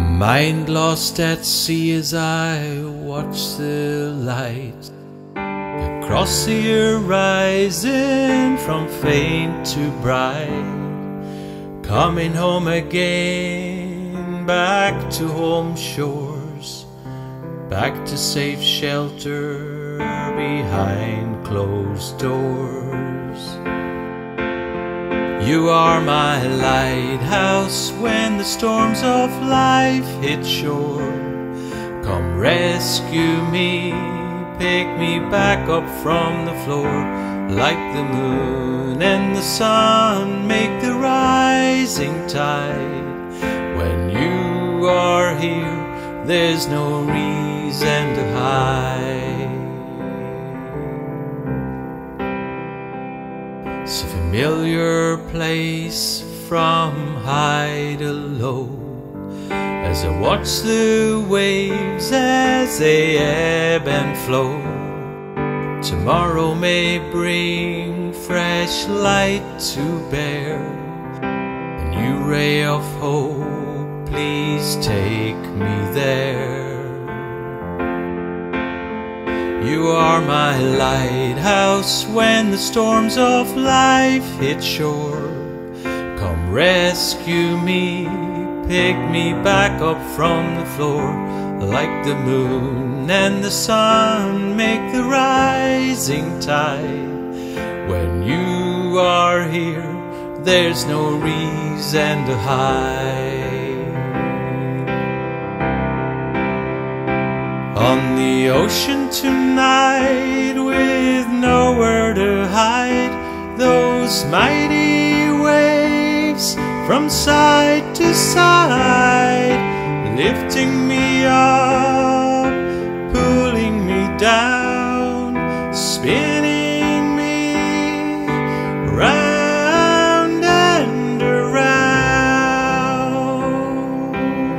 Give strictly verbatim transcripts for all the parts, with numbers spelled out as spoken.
Mind lost at sea as I watch the light across the horizon from faint to bright, coming home again, back to home shores, back to safe shelter behind closed doors. You are my lighthouse when the storms of life hit shore. Come rescue me, pick me back up from the floor. Like the moon and the sun make the rising tide. When you are here, there's no reason to hide. It's a familiar place from high to low, as I watch the waves as they ebb and flow. Tomorrow may bring fresh light to bear, a new ray of hope, please take me there. You are my lighthouse when the storms of life hit shore. Come rescue me, pick me back up from the floor. Like the moon and the sun make the rising tide. When you are here, there's no reason to hide. On the ocean tonight, with nowhere to hide, those mighty waves from side to side, lifting me up, pulling me down, spinning me round and around.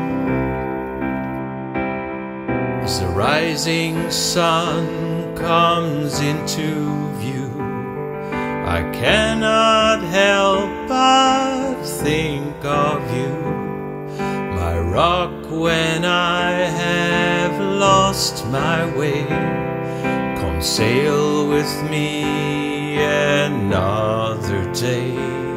As the rising sun comes into view, I cannot help but think of you, my rock when I have lost my way. Come sail with me another day.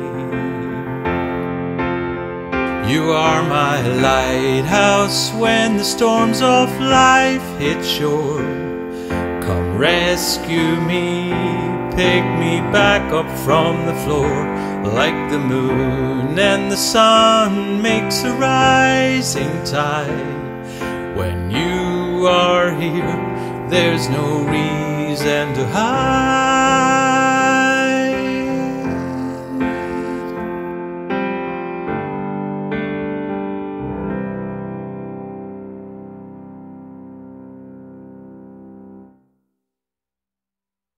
You are my lighthouse when the storms of life hit shore. Come rescue me, pick me back up from the floor. Like the moon and the sun makes a rising tide. When you are here, there's no reason to hide.